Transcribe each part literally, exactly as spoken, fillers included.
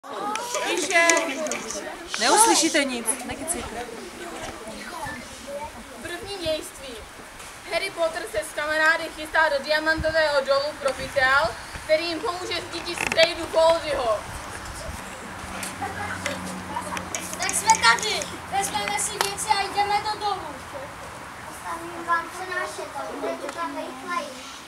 Tiše! Neuslyšíte nic, nekecejte. První dějství. Harry Potter se s kamarády chystá do diamantového dolu Profiteal, který jim pomůže zdědit strejdu Voldyho. Tak jsme tady. Vezmeme si věci a jdeme do dolu. Postavím vám přenášet a budete tam rychleji.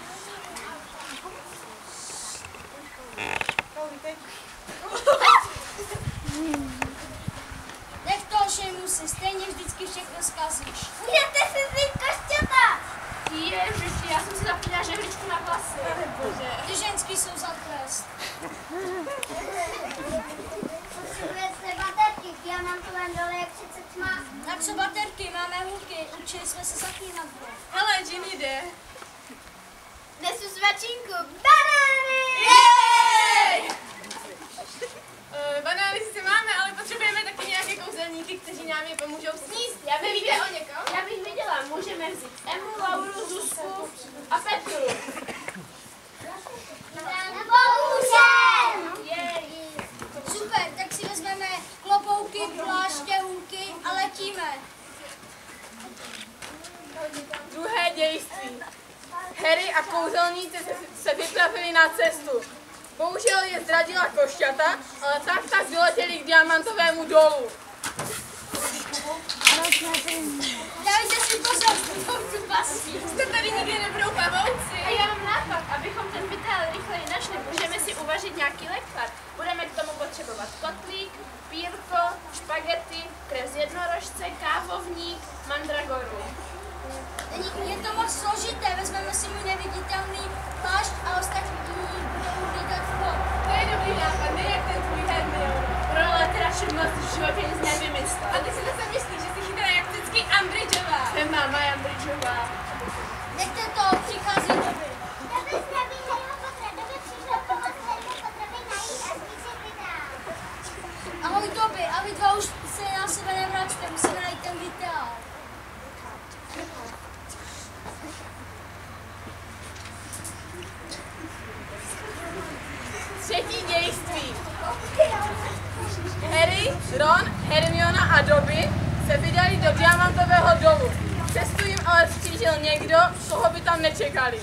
Nech to šejmu si, stejně vždycky všechno zkazíš. Můžete si vzít košťata! Ježiši, já jsem si zapomněla žehličku na vlasy. Ty ženský jsou za trest. Potřebujete baterky, v diamantovém dole je přece tma. Na co baterky? Máme hůlky, učili jsme se zaklínat. Hele, Ginny jde. Nesu svačinku, banány! Jej! Uh, banány sice máme, ale potřebujeme taky nějaké kouzelníky, kteří nám je pomůžou sníst. Já bych viděla o někom. Já bych viděla, můžeme vzít Emu, Lauru, Zuzku a Petru. Pomůžem! Super, tak si vezmeme klobouky, pláště, hůlky a letíme. Druhé dějství. Harry a kouzelníci se, se vypravili na cestu. Bohužel je zradila košťata, ale tak tak doletěli k diamantovému dolu. Dávejte si pozor, budou tu pastí. Jste tady nikdy nebudou pavouci. A já mám nápad, abychom ten pytel rychleji našli, můžeme si uvařit nějaký lekvar. Budeme k tomu potřebovat kotlík, pírko, špagety, krev z jednorožce, kávovník, mandragoru. Je to moc složité, vezmeme si můj neviditelný plášť a ostatní budou hlídat vchod. To je dobrý nápad, ne jak ten tvůj Hermione. Pro literaci moc v životě nic nevymyslel. A ty si zase myslíš, že jsi chytrá jak vždycky Umbridgeová. Jsem máma Umbridgeová. Nechte to, přichází doby. Doby zdraví Harryho Pottera, doby přišlo pomoct Harrymu Potterovi najít a zničit Vitál. Ahoj doby, a vy dva už se na sebe nevračte, musíme najít ten Vitál. Třetí dějství. Harry, Ron, Hermiona a Dobby se vydali do diamantového dolu. Cestu jim ale střížil někdo, koho by tam nečekali.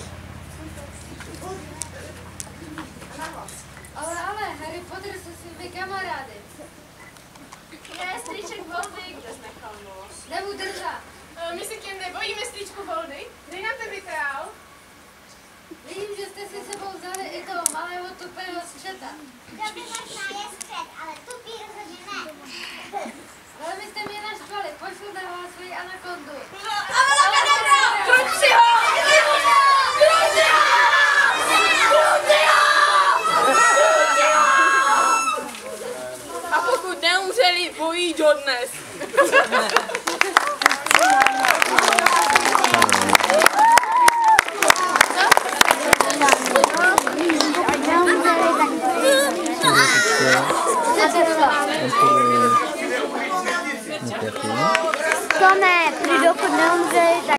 Ale ale, Harry Potter se svými kamarády. Je strýček Voldy, kde jsme chalmo. Nebudu držet. E, my se tě nebojíme, strýčku Voldy. Dej nám ten Vitál. Vidím, že jste si sebou vzali i toho malého tupého skřeta. Doby možná je střed, ale tupý rozhodně ne. Ale vy jste mě naštvali, pošlu na vás svoji anakondu. Kruci ho! Kruci ho! Kruci ho! A pokud neumřeli, bojí dodnes. Tome, dokud neumřeli, tak